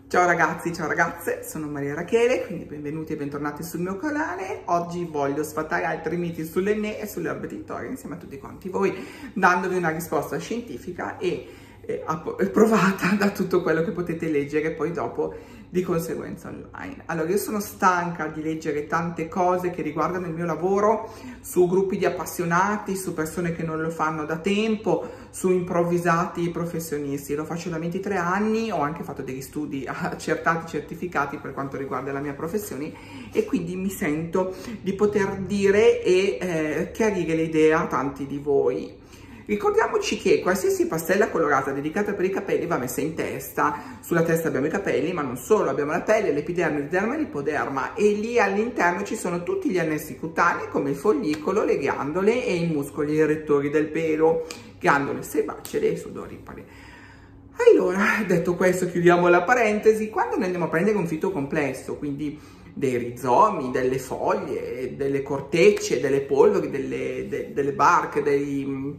Ciao ragazzi, ciao ragazze, sono Maria Rachele, quindi benvenuti e bentornati sul mio canale. Oggi voglio sfatare altri miti sull'Enné e sulle erbe tinctorie insieme a tutti quanti voi, dandovi una risposta scientifica e provata da tutto quello che potete leggere poi dopo di conseguenza online. Allora, io sono stanca di leggere tante cose che riguardano il mio lavoro su gruppi di appassionati, su persone che non lo fanno da tempo, su improvvisati professionisti. Lo faccio da 23 anni, ho anche fatto degli studi accertati, certificati per quanto riguarda la mia professione e quindi mi sento di poter dire e chiarire le idee a tanti di voi. Ricordiamoci che qualsiasi pastella colorata dedicata per i capelli va messa in testa. Sulla testa abbiamo i capelli, ma non solo, abbiamo la pelle, l'epiderma, il derma e l'ipoderma, e lì all'interno ci sono tutti gli annessi cutanei come il follicolo, le ghiandole e i muscoli erettori del pelo, ghiandole sebacee e sudoripare. Allora, detto questo, chiudiamo la parentesi. Quando noi andiamo a prendere un fito complesso, quindi dei rizomi, delle foglie, delle cortecce, delle polveri, delle barche, dei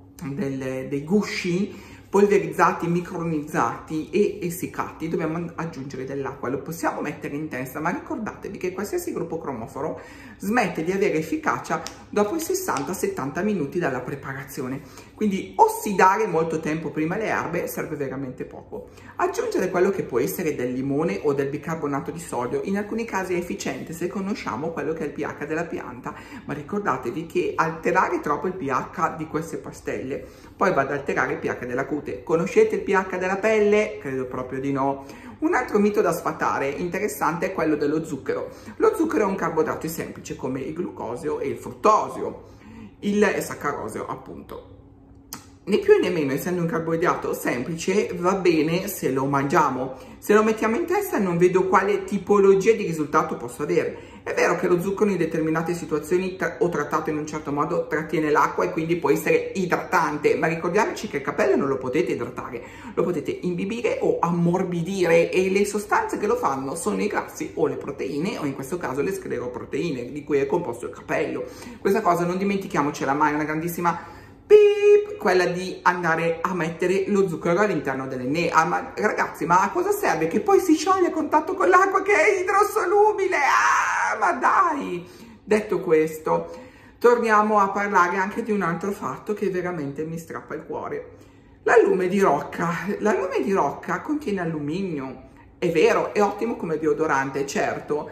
gusci polverizzati, micronizzati e essiccati, dobbiamo aggiungere dell'acqua. Lo possiamo mettere in testa, ma ricordatevi che qualsiasi gruppo cromoforo smette di avere efficacia dopo i 60-70 minuti dalla preparazione. Quindi ossidare molto tempo prima le erbe serve veramente poco. Aggiungere quello che può essere del limone o del bicarbonato di sodio in alcuni casi è efficiente se conosciamo quello che è il pH della pianta, ma ricordatevi che alterare troppo il pH di queste pastelle poi va ad alterare il pH della cute. Conoscete il pH della pelle? Credo proprio di no. Un altro mito da sfatare interessante è quello dello zucchero. Lo zucchero è un carboidrato semplice come il glucosio e il fruttosio, il saccarosio appunto. Né più né meno, essendo un carboidrato semplice, va bene se lo mangiamo. Se lo mettiamo in testa non vedo quale tipologia di risultato possa avere. È vero che lo zucchero in determinate situazioni o trattato in un certo modo trattiene l'acqua e quindi può essere idratante, ma ricordiamoci che il capello non lo potete idratare, lo potete imbibire o ammorbidire, e le sostanze che lo fanno sono i grassi o le proteine, o in questo caso le scleroproteine di cui è composto il capello. Questa cosa non dimentichiamocela mai, è una grandissima quella di andare a mettere lo zucchero all'interno dell'Enné. Ma ragazzi, ma a cosa serve? Che poi si scioglie a contatto con l'acqua che è idrosolubile? Ma dai! Detto questo, torniamo a parlare anche di un altro fatto che veramente mi strappa il cuore. L'allume di rocca. L'allume di rocca contiene alluminio. È vero, è ottimo come deodorante, certo,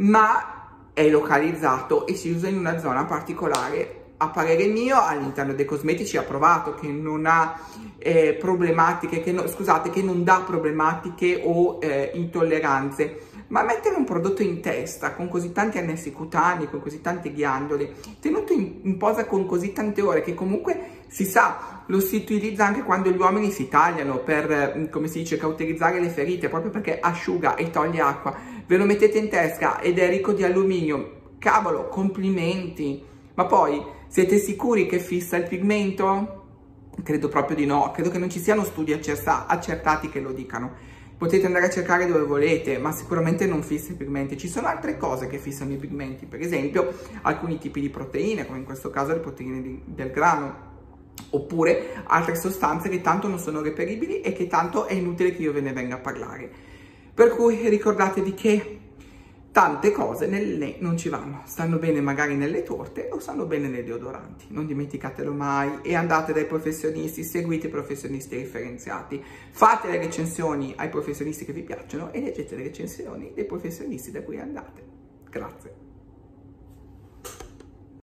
ma è localizzato e si usa in una zona particolare. A parere mio, all'interno dei cosmetici ha provato che non ha problematiche, che non dà problematiche o intolleranze, ma mettere un prodotto in testa con così tanti annessi cutanei, con così tante ghiandole, tenuto in posa con così tante ore, che comunque si sa, lo si utilizza anche quando gli uomini si tagliano per, come si dice, cauterizzare le ferite, proprio perché asciuga e toglie acqua. Ve lo mettete in testa ed è ricco di alluminio. Cavolo, complimenti! Ma poi, siete sicuri che fissa il pigmento? Credo proprio di no, credo che non ci siano studi accertati che lo dicano. Potete andare a cercare dove volete, ma sicuramente non fissa i pigmenti. Ci sono altre cose che fissano i pigmenti, per esempio alcuni tipi di proteine, come in questo caso le proteine del grano, oppure altre sostanze che tanto non sono reperibili e che tanto è inutile che io ve ne venga a parlare. Per cui ricordatevi che tante cose nelle non ci vanno, stanno bene magari nelle torte o stanno bene nei deodoranti, non dimenticatelo mai, e andate dai professionisti, seguite i professionisti differenziati, fate le recensioni ai professionisti che vi piacciono e leggete le recensioni dei professionisti da cui andate. Grazie.